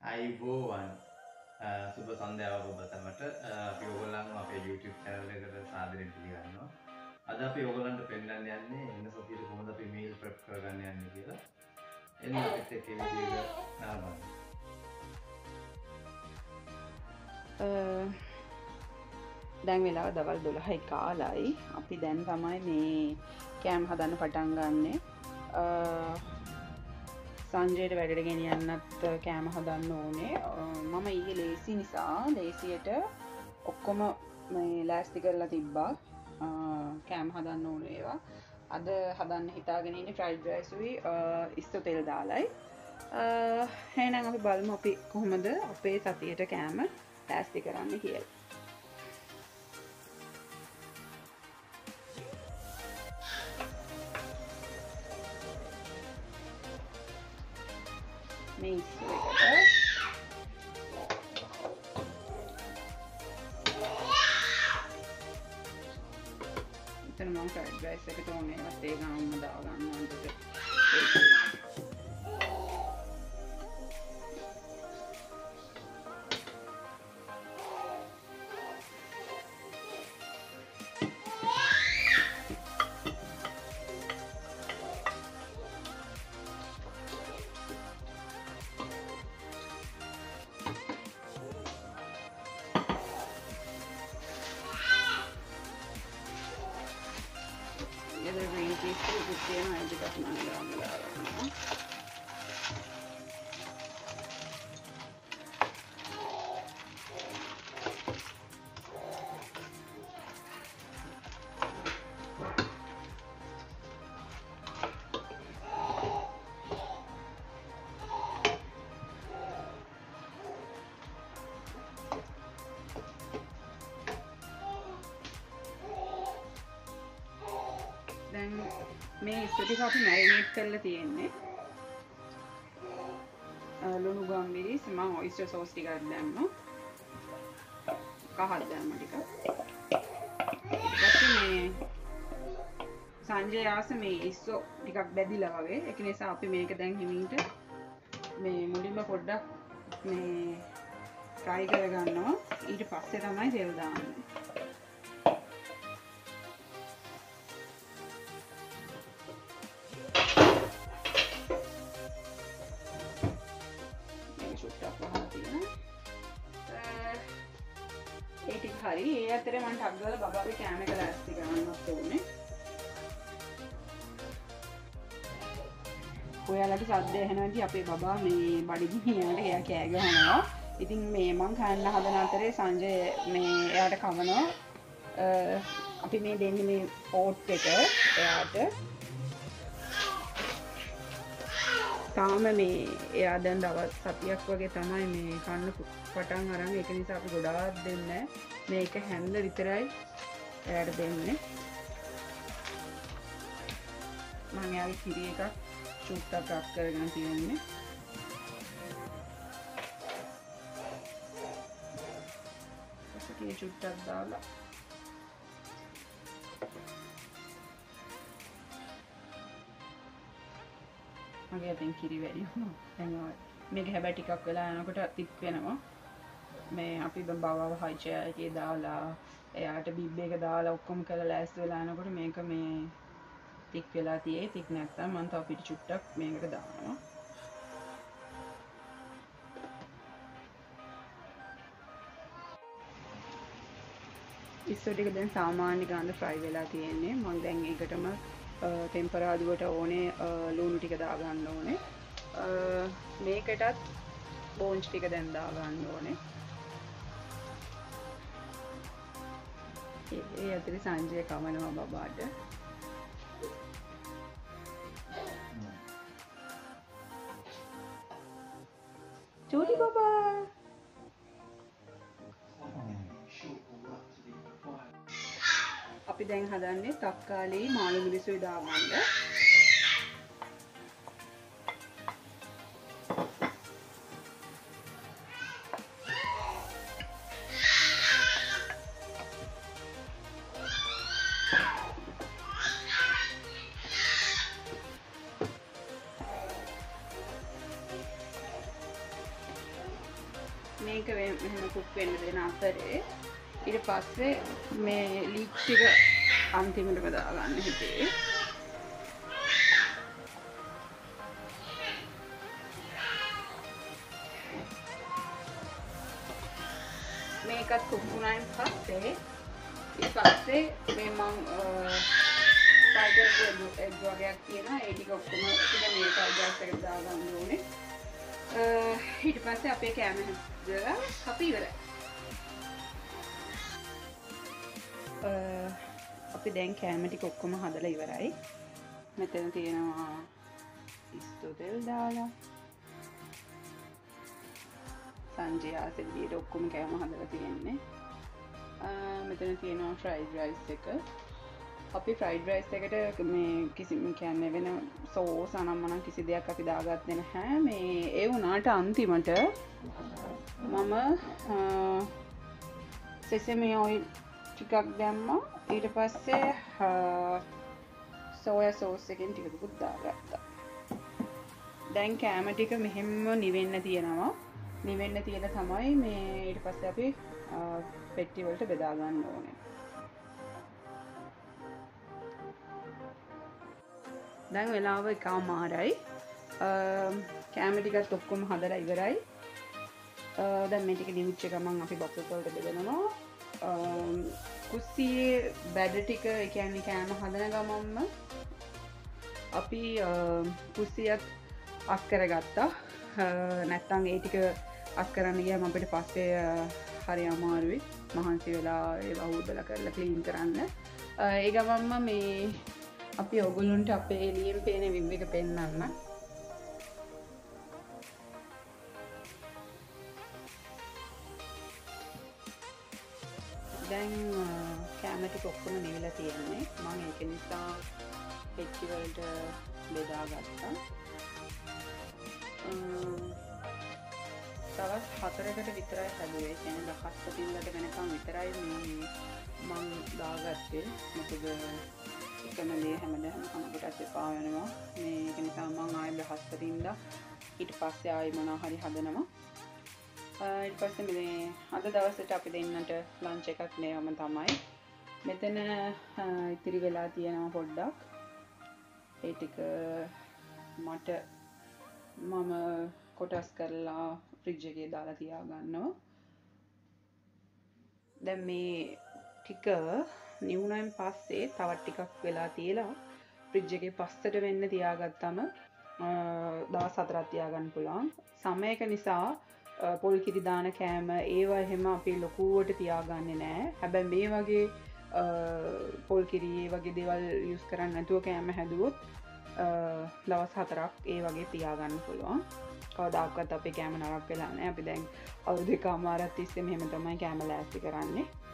අයිබෝවන් සුබ සන්ධ්‍යාවක් ඔබ සැමට අපි ඔයගොල්ලන්ව අපේ YouTube channel එකට සාදරයෙන් පිළිගන්නවා. අද අපි ඔයගොල්ලන්ට පෙන්නන්න යන්නේ එන්න සතියේ කොහොමද අපි meal prep කරගන්න යන්නේ කියලා. එන්න අපිත් එක්ක වීඩියෝ එක නරඹන්න. දැන් වෙලාව දවල් 12යි කාලයි. අපි දැන් තමයි මේ කෑම හදන්න පටන් ගන්නෙ. සංජයට වැඩට ගෙනියන්නත් කෑම හදන්න ඕනේ. මම ඊයේ ලේසි නිසා ලේසියට ඔක්කොම මේ ලෑස්ති කරලා තිබ්බා. කෑම හදන්න ඕනේ ඒවා. අද හදන්න හිතාගෙන ඉන්නේ ෆ්‍රයිඩ් රයිස් උයි ඉස්සෝ තෙල් දාලයි. එහෙනම් අපි බලමු අපි කොහොමද අපේ සතියට කෑම ලෑස්ති කරන්න කියලා. මේ ඉස්සෝ එකට ඉතින් මම ෆ්‍රයිඩ් රයිස් එකට ඕනේ ඒවත් ඒ ගානම දාගන්න ඕනේ. Green peas kucciano aja tak mangga. මේ ඉස්සර ටික අපි මැරිනේට් කරලා තියෙන්නේ. ලුණු ගම්මිරිස් මම ඔයිස්ටර් සෝස් ටිකක් දැම්මා. කහක් දැම්මා ටිකක්. ඊට මේ සංජය ආස මේ ඉස්සෝ ටිකක් බැදිලා වගේ. ඒක නිසා අපි මේක දැන් හිමින්ට මේ මුලින්ම පොඩ්ඩක් මේ ෆ්‍රයි කරගන්නවා. ඊට පස්සේ තමයි තෙල් දාන්නේ. හරි ඒ අතරේ මම ටක් ගාලා බබාගේ කෑම එක ලෑස්ති කරන්නත් ඕනේ. ඔයාලට සද්ද ඇහෙනවා අපේ බබා මේ බඩගිනි යනට එයා කෑ ගහනවා. ඉතින් මේ මං කන්න හදන අතරේ සංජය මේ එයාට කවනවා. අපි මේ දෙන්නේ මේ ඕට් එක එයාට. තාම මේ එයා දැන් දවස් 7ක් වගේ තමයි මේ කන්න පටන් අරන්. ඒක නිසා අපි ගොඩාක් දෙන්නේ මේක හැන්ද විතරයි එයාට දෙන්නේ. මම එයාගේ කිරි එකක් චුට්ටක් රක් කරගෙන තියෙන්නේ. ඒකේ චුට්ටක් දාලා මගේ අතින් කිරි වැඩි වුණා. දැන් මේක හැබැයි ටිකක් වෙලා යනකොට තිත් වෙනවා. මේ අපි බවව හයිචය එකේ දාලා එයාට බිබ් එක දාලා ඔක්කොම කරලා ලෑස්ති වෙලා යනකොට මේක මේ තික් වෙලා තියෙයි. තික් නැත්තම් මම තව පිටි චුට්ටක් මේකට දානවා. ඉස්සර ටික දැන් සාමාන්‍ය ගාන ෆ්‍රයි වෙලා තියෙන්නේ. මම දැන් ඒකටම ටෙම්පරාදුවට ඕනේ ලුණු ටික දාගන්න ඕනේ. මේකටත් බෝන්ච් ටික දැන් දාගන්න ඕනේ. ඒ අතරේ සංජය කමනවා බබාට. චූටි බබා අපි දැන් හදන්නේ තක්කාලි මාළු මිරිසුයි දාගන්න. වෙන්න දෙන අතරේ ඊට පස්සේ මේ ලීක් ටික අන්තිමටම දාගන්න හිතේ. මේකත් කුක් වුණායින් පස්සේ ඊට පස්සේ මේ මම ටයිගර් එග් වගේක් තියෙනවා. ඒ ටික ඔක්කොම ටික මේක ගෑස් එකට දාගන්න ඕනේ. ඊට පස්සේ අපේ කෑම හදලා අපි ඉවරයි. අපි දැන් කෑම ටික ඔක්කොම හදලා ඉවරයි. මෙතන තියෙනවා ඉස්තු තෙල් දාලා සංජය ආසෙල්ලියට ඔක්කොම කෑම හදලා තියෙන්නේ. මෙතන තියෙනවා ෆ්‍රයිඩ් රයිස් එක. අපි ෆ්‍රයිඩ් රයිස් එකට මේ කිසිම කියන්නේ වෙන සෝස් අනම්මනම් කිසි දෙයක් අපි දාගත්තේ නැහැ. මේ ඒ වුණාට අන්තිමට මම සෙසමි ඔයිල් ටිකක් දැම්මා. ඊට පස්සේ සෝයා සෝස් එකෙන් ටිකකුත් දාගත්තා. දැන් කෑම ටික මෙහෙම නිවෙන්න තියෙනවා. නිවෙන්න තියෙන තමයි මේ ඊට පස්සේ අපි පෙට්ටි වලට බෙදා ගන්න ඕනේ. දැන් වෙලාව 1:00යි. කෑම ටිකත් ඔක්කොම හදලා ඉවරයි. දැන් මේ ටික නිවිච්ච ගමන් අපි බොක්ස් වලට බෙදනවා. කුස්සියේ බැඩ ටික ඒ කියන්නේ කෑම හදන ගමන්ම අපි කුස්සියත් අස් කරගත්තා. නැත්තම් ඒ ටික අස් කරන්න ගියාම අපිට පස්සේ හරි අමාරුයි. මහන්සි වෙලා ඒවා හොදලා කරලා ක්ලීන් කරන්න. ඒ ගමන්ම මේ අපි ඔයගොල්ලන්ට අපේ එළියෙන් පේන විව් එක පෙන්නන්න. දැන් කෑම ටික ඔක්කොම නිවිලා තියෙන්නේ. මම ඒක නිසා පෙට්ටි වලට බෙදාගත්තා. දවස් 4කට විතරයි හැදුවේ. කියන්නේ දවස් 7කට වෙනකම් විතරයි මේ මම දාගත්තේ. මොකද එකම දේ හැමදාම කනකොටත් එපා වෙනවා. මේක නිසා මම ආයෙ බ්‍රහස්පතින්දා ඊට පස්සේ ආයෙ මොනවා හරි හදනවා. ඊට පස්සේ මේ අද දවසට අපි දෙන්නට ලන්ච් එකක් නෑවම තමයි. මෙතන ඉතිරි වෙලා තියෙනවා පොඩ්ඩක්. ඒ ටික මට මම කොටස් කරලා ෆ්‍රිජ් එකේ දාලා තියාගන්නවා. දැන් මේ ටික නිවුණයින් පස්සේ තවත් ටිකක් වෙලා තියලා ෆ්‍රිජ් එකේ පස්සට වෙන්න තියාගත්තම දවස් 4ක් තියාගන්න පුළුවන්. සමයක නිසා පොල් කිරි දාන කෑම ඒවා එහෙම අපි ලොකුවට තියාගන්නේ නැහැ. හැබැයි මේ වගේ පොල් කිරි ඒ වගේ දේවල් යූස් කරන්නේ නැතුව කෑම හැදුවොත් දවස් 4ක් ඒ වගේ තියාගන්න පුළුවන්. කවදාකවත් අපේ කෑම නරක වෙලා නැහැ. අපි දැන් අවුරුදු 1කමාරක් තිස්සේ මෙහෙම තමයි කෑම ලෑස්ති කරන්නේ.